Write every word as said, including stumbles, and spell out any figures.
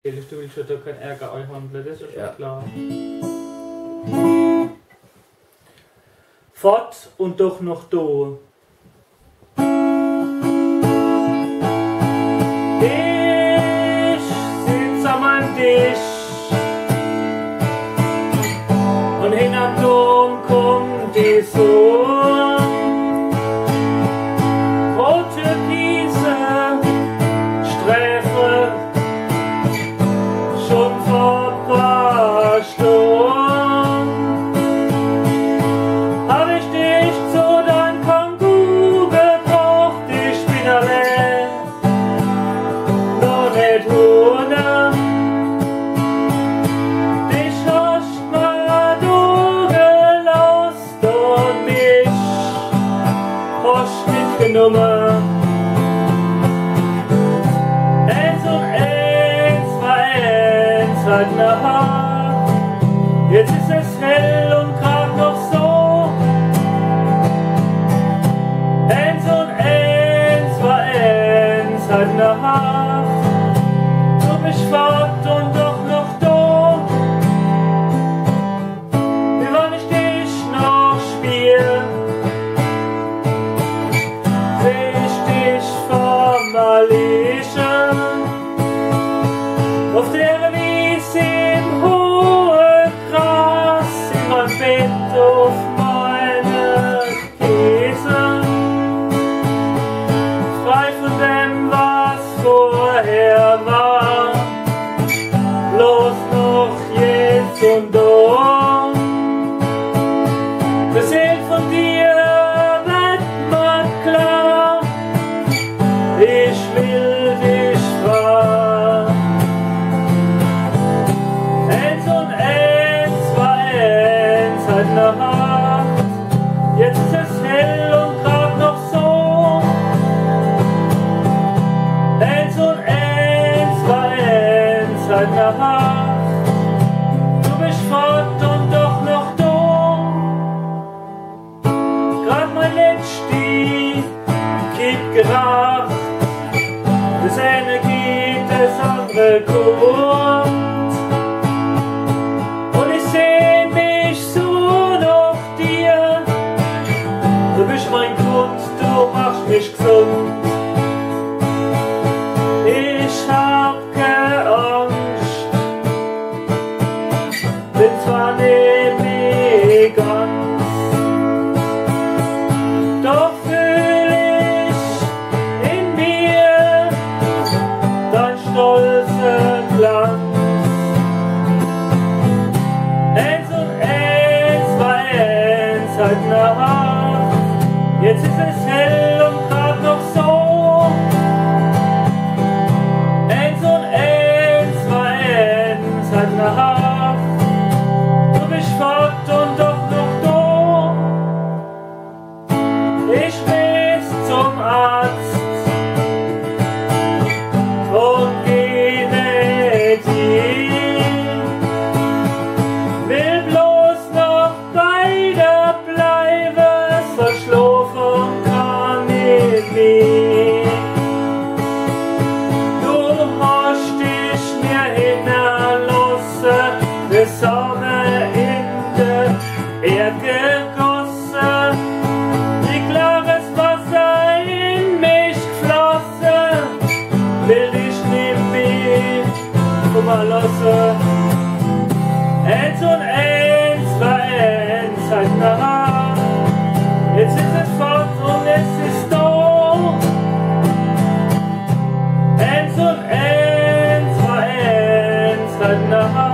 Du willst ja da keinen Ärger einhandeln, das ist ja schon klar. Fort und doch noch da. Ich sitz an meinem Tisch und hinter dem Dom kommt die Sonne. Rot-türkise Sträfe schon vor ein paar Stunden hab ich dich zu deinem Kangoo gebracht. Ich bin allein, noch nicht ohne. Dich hast mir du gelost und mich hast mitgenommen. Jetzt ist es hell und grad noch so. Eins und eins war eins, halt Nacht. Du bist fort und doch noch da. Wie wann ich dich noch spiel, seh ich dich vor mal liegen. Auf der Wiese im hohen Gras, in meinem Bett auf meine Käse, frei von dem, was vorher war, bloß noch jetzt und da. Das Seele von dir wird mir klar, ich will dich fragen. Nacht. Jetzt ist es hell und grad noch so. Eins und eins war eins, halt Nacht. Du bist fort und doch noch da. Grad mein Letzti gibt geracht. Das eine geht, das andere kommt. Und ich seh mich so. Du bist mein Grund, du machst mich gesund. Ich hab keine Angst, bin zwar nicht mehr ganz, doch fühl ich in mir dein stolzen Glanz. Eins und eins war eins, halt Nacht. Jetzt ist es hell und grad noch so. Eins und eins war eins, halt Nacht. Du bist fort und doch noch da. Ich will zum Arzt und geh nicht hin. Will bloß noch bei dir bleiben, verschlafen kann ich nicht. Du hast dich mir hinterlassen, das Samen in der Erde gegossen, wie klares Wasser in mich geflossen, will dich nicht mehr kommen lassen. Eins und eins war eins, halt Nacht. Jetzt ist es fort und es ist da. Eins und eins war eins, halt Nacht.